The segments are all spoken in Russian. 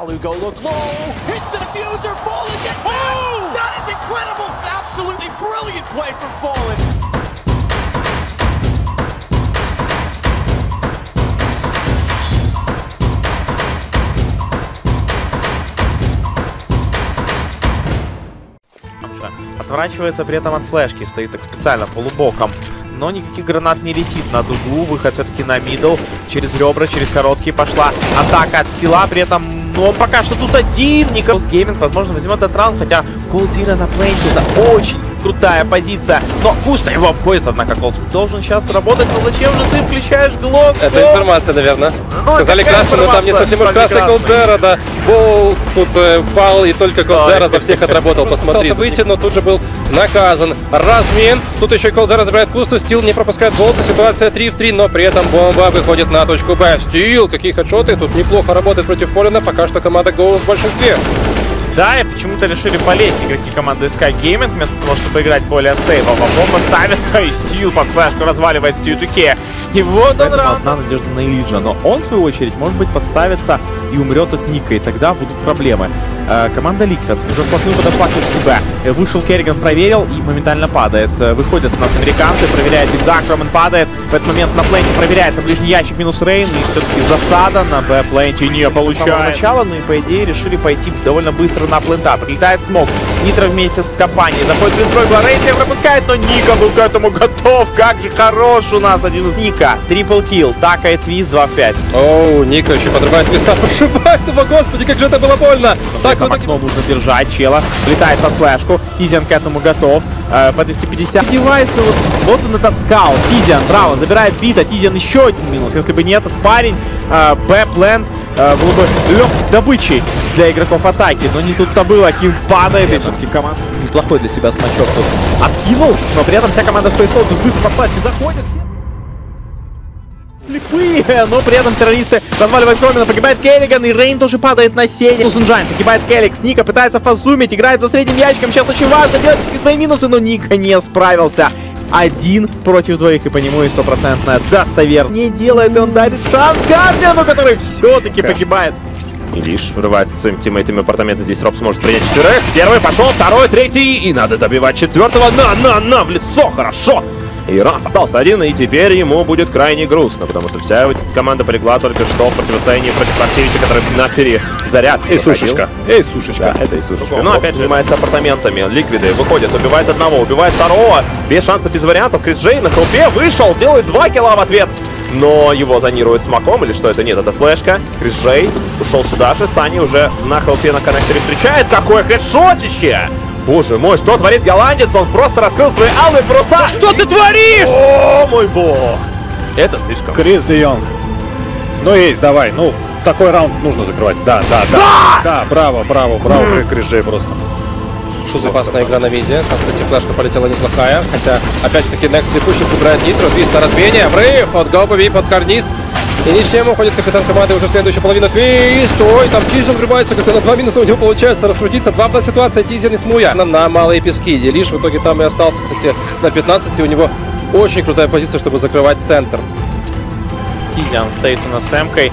Palu go look low, hits the diffuser, Fallen gets back! That is incredible! Absolutely brilliant play from Fallen! Отворачивается при этом от флешки, стоит так специально полубоком. Но никаких гранат не летит на дугу, выход все-таки на мидл. Через ребра, через короткие пошла атака от стила, при этом, ну, он пока что тут один. Николас Гейминг, возможно, возьмет этот раунд, хотя Колдзира на пленте это очень крутая позиция. Но густо его обходит, однако Колдз должен сейчас работать. Но зачем же ты включаешь глок? Это информация, наверное. Сказали красный, но там не совсем уж красный Колдзера, да. Болт тут пал, и только Колдзера за всех отработал. Посмотрел выйти, но тут же был наказан. Размен. Тут еще и Колдзера забирает кусту. Стил не пропускает Болта. Ситуация 3 в 3, но при этом бомба выходит на точку Б. Стил, какие хедшоты. Тут неплохо работает против Фоллена. Пока что команда Гоус в большинстве. Да, и почему-то решили полезть игроки команды SK Gaming, вместо того, чтобы играть более стейбово. Бомба ставится, и Стил под флешку разваливает Стью Туке. И вот он раунд. Одна надежда на Илиджа, но он, в свою очередь, может быть, подставится и умрет от Ника, и тогда будут проблемы. Команда Liquid уже вплотную подошла к себя. Вышел Керриган, проверил и моментально падает. Выходят у нас американцы, проверяет зигзаг, Роман падает. В этот момент на пленте проверяется ближний ящик минус Рейн. И все-таки засада на Б-пленте не получает начала. Ну и по идее решили пойти довольно быстро на плента. Прилетает смог. Нитро вместе с компанией. Заходит Блинстрой, Рейн всех пропускает, но Ника был к этому готов. Как же хорош у нас один из Ника. Трипл килл. Такая твист 2 в 5. Оу, Ника еще подрывает твиста, пошибает его, господи, как же это было больно. Так, вот окно нужно держать, чела. Летает под флешку. Тизиан к этому готов. По 250. Девайс, вот он этот скаут. Тизиан, браво, забирает бита. Тизиан еще один минус. Если бы не этот парень, Б-плент был бы легкой добычей для игроков атаки. Но не тут-то было. Кинг падает. И все-таки команда неплохой для себя смачок тут откинул. Но при этом вся команда Space Soldiers быстро по флешке заходит. Слепые, но при этом террористы разваливают Ромина, погибает Керриган, и Рейн тоже падает на сене. Сунжайн погибает Келикс, Ника пытается фазумить, играет за средним ящиком, сейчас очень важно делать свои минусы, но Ника не справился. 1 против 2, и по нему и стопроцентная достоверность. Не делает, и он дарит шанс Гардиану, который все-таки погибает. И лишь врывается своим тиммейтами апартаменты. Здесь Роб сможет принять 4. Первый пошел, второй, третий. И надо добивать 4-го. На, в лицо, хорошо. И Раф остался один, и теперь ему будет крайне грустно, потому что вся его команда полегла только что в противостоянии против Аркевича, который на перезарядке. Эй, сушечка. Эй, сушечка. Да, это и сушечка. Но опять занимается апартаментами. Ликвиды выходят, убивает одного, убивает второго. Без шансов, без вариантов. Крис Джей на хелпе вышел, делает 2 килла в ответ. Но его зонирует смоком, или что это? Нет, это флешка. Крис Джей ушел сюда же. Сани уже на хелпе на коннекторе встречает. Какое хедшотище! Боже мой, что творит голландец? Он просто раскрыл свои алые паруса. Что ты творишь? О, мой бог! Это слишком. Крис Де Йонг. Ну, Эйс, давай. Ну, такой раунд нужно закрывать. Да! Да, браво, Крис Джей просто. Что за опасная игра на миде. Там, кстати, флешка полетела неплохая. Хотя, опять же таки, Next текущий забирает Нитро. 200 разбиение. Врыв от Гаубови под карниз. И ни с чем уходит капитан команды уже в следующую половину. Твист! Ой, там Тизиан врывается, как на 2 минуса у него получается раскрутиться. 2-2 ситуация, Тизиан и Смуя на малые пески. И лишь в итоге там и остался, кстати, на 15. И у него очень крутая позиция, чтобы закрывать центр. Тизиан стоит у нас с Эмкой.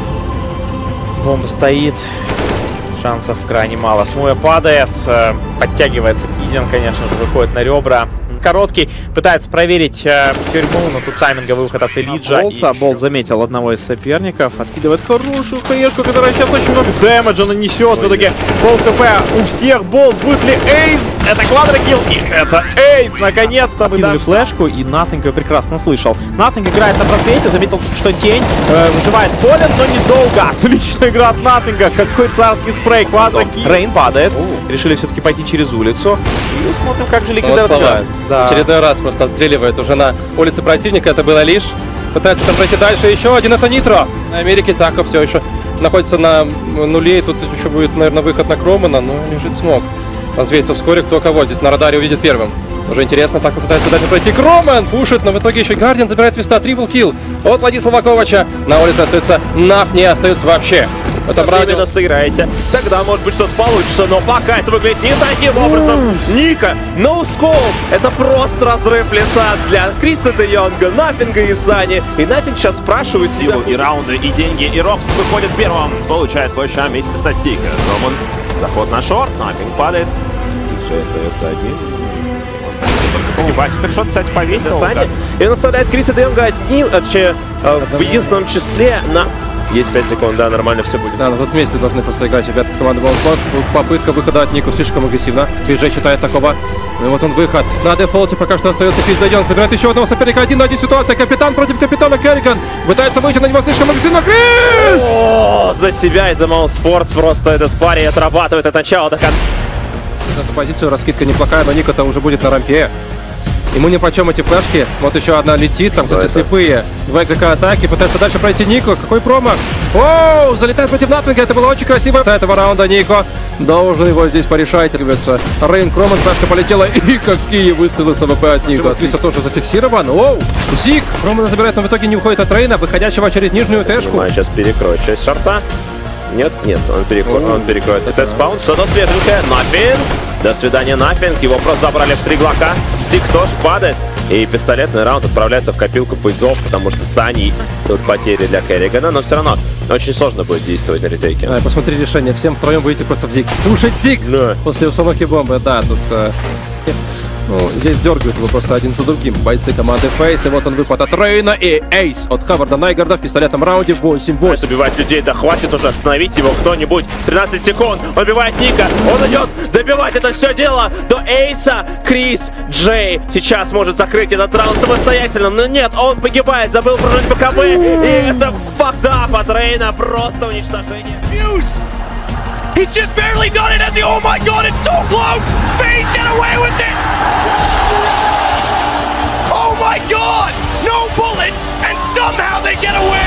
Бомба стоит. Шансов крайне мало. Смуя падает. Подтягивается Тизиан, конечно же, выходит на ребра. Короткий, пытается проверить тюрьму, но тут тайминговый выход от Элиджа. Болт заметил одного из соперников, откидывает хорошую хаешку, которая сейчас очень много дэмэджа нанесет. В итоге Болт КП у всех. Болт, будет ли эйс? Это квадрокилл, и это эйс! Наконец-то выкинули флешку, и Nothing ее прекрасно слышал. Nothing играет на просвете, заметил, что тень выживает Фоллен, но недолго. Отличная игра от Nothing, какой царский спрей, квадрокилл. Рейн падает, решили все-таки пойти через улицу. И смотрим, как же Liquid отбивает. Да. Очередной раз просто отстреливает уже на улице противника. Это было лишь. Пытается там пройти дальше. Еще один, это Нитро. На Америке Тако все еще находится на нуле. И тут еще будет, наверное, выход на Кромана. Но лежит смог. Развеется вскоре кто кого. Здесь на радаре увидит первым. Уже интересно, Тако пытается дальше пройти. Кроман пушит, но в итоге еще Гардиан забирает твиста. Трипл килл от Владислава Ковача. На улице остается Наф, не остается вообще. Это Временно сыграете. Тогда, может быть, что-то получится. Но пока это выглядит не таким образом. Ника, no scope. Это просто разрыв лица для Криса де Йонга, Нафинга и Сани. И Нафинг сейчас спрашивает силу и раунды, и деньги. И Робс выходит первым. Получает площадь вместе со Стика. Роман, заход на шорт. Нафинг падает. Диджей остается один. Теперь кстати, повесил. Сани. И он оставляет Криса де Йонга одним, точнее, в единственном числе на... Есть 5 секунд, да, нормально все будет. Да, но тут вместе должны просто играть ребята с команды Волсбос. Попытка выхода от Нику слишком агрессивно. Крис считает такого. Ну и вот он выход. На дефолте пока что остается Крис де Йонг. Забирает еще одного соперника. 1 на 1 ситуация. Капитан против капитана Керриган. Пытается выйти на него слишком агрессивно. Крис! О, за себя и за Маунспортс просто этот парень отрабатывает от начала до конца. Эту позицию раскидка неплохая, но Ника-то уже будет на рампе. Ему нипочем эти флешки. Вот еще одна летит, там, кстати, слепые. 2 ГК атаки, пытается дальше пройти Нико. Какой промах! Оу, залетает против Нафинга, это было очень красиво. С этого раунда Нико должен его здесь порешать, ребята. Рейн Кроман, флешка полетела, и какие выстрелы с АВП от Нико. Криса тоже зафиксирован. Оу, Зик! Кроман забирает, но в итоге не уходит от Рейна, выходящего через нижнюю тэшку. Сейчас перекроет часть шорта. Нет, он перекроет. Это спаун, что-то свеженькое. Нафинг! До свидания, Нафинг. Его просто забрали в 3 глока. Стик тоже падает. И пистолетный раунд отправляется в копилку фейзов, потому что Сани тут потери для Керригана. Но все равно очень сложно будет действовать на ретейке. Да, посмотри решение. Всем втроем выйти просто в Зиг. Слушать Зиг! Да. После установки бомбы, да, тут... здесь дергают его просто один за другим бойцы команды Фейс. И вот он выпад от Рейна и эйс от Хаварда Найгарда в пистолетном раунде 8-8. Убивать людей, да хватит уже, остановить его кто-нибудь. 13 секунд, он убивает Ника, он идет добивать это все дело до эйса. Крис Джей сейчас может закрыть этот раунд самостоятельно, но нет, он погибает, забыл прожить БКБ. И это факдап от Рейна, просто уничтожение. He's just barely done it as he, oh my god, it's so close! FaZe get away with it! Oh my god! No bullets, and somehow they get away!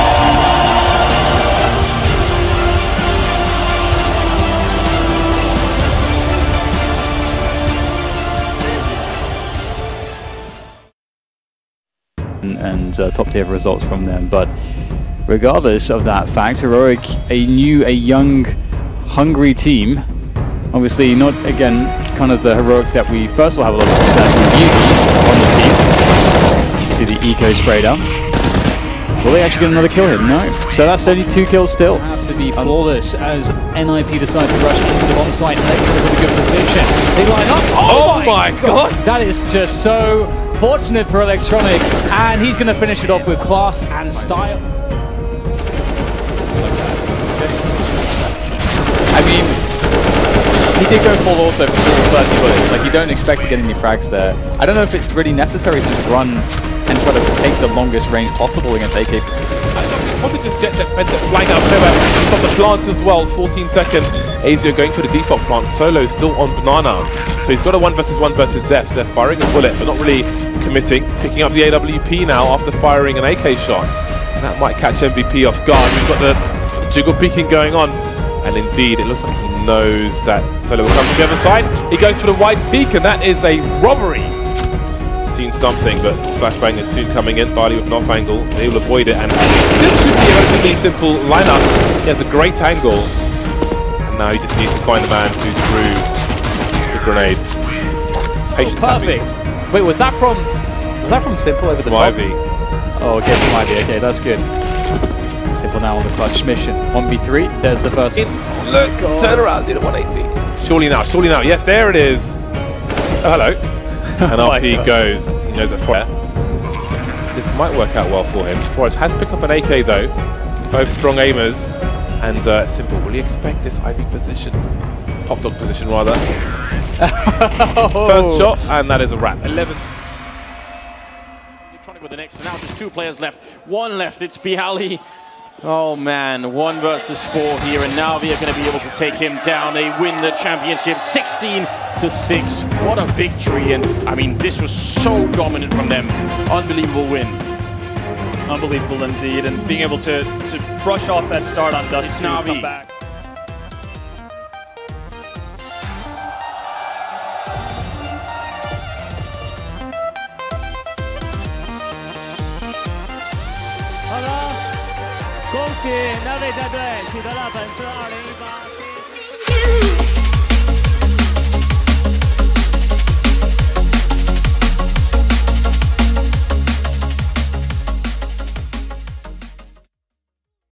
And top tier results from them, but regardless of that fact, Heroic, a young, hungry team. Obviously not, again, kind of the Heroic that we first will have a lot of success with Yugi on the team. You see the eco spray down. Will they actually get another kill here? No. So that's only 2 kills still. Have to be flawless as NIP decides to rush into the bomb site next to a good position. They line up. Oh my god! That is just so fortunate for Electronic, and he's going to finish it off with class and style. I mean, he did go full auto for 30 bullets. Like, you don't expect to get any frags there. I don't know if it's really necessary to just run and try to take the longest range possible against AK. I want to just jet flying out so he's got the plants as well, 14 seconds. Azio going for the default plant, Solo still on Banana. So he's got a 1v1 versus Zeph, so they're firing a bullet but not really committing. Picking up the AWP now after firing an AK shot. And that might catch MVP off guard. We've got the jiggle peeking going on. And indeed, it looks like he knows that Solo will come from the other side. He goes for the wide peak, and that is a robbery. Seen something, but Flashbang is soon coming in. Barley with an off angle. He will avoid it, and this should be a relatively simple lineup. He has a great angle. And now he just needs to find a man who threw the grenade. Patience perfect. Wait, was that from Simple over the top? Ivy. Oh, okay, from Ivy. Okay, that's good. Simple now on the clutch mission. 1v3, there's the first one. Look, turn around, did a 180. Surely now, yes, there it is. Oh, hello. And off he goes. He knows that fire. This might work out well for him. Forrest has picked up an AK though. Both strong aimers. And Simple, will he expect this Ivy position? Pop dog position rather. First shot, and that is a wrap. 11. Electronic with the next, now just 2 players left. 1 left, it's Bialy. Oh man, 1 versus 4 here, and now they are going to be able to take him down. They win the championship 16-6. What a victory, and I mean, this was so dominant from them. Unbelievable win. Unbelievable indeed, and being able to brush off that start on Dust to come back. 喜 Navi 战队取得了本次2018。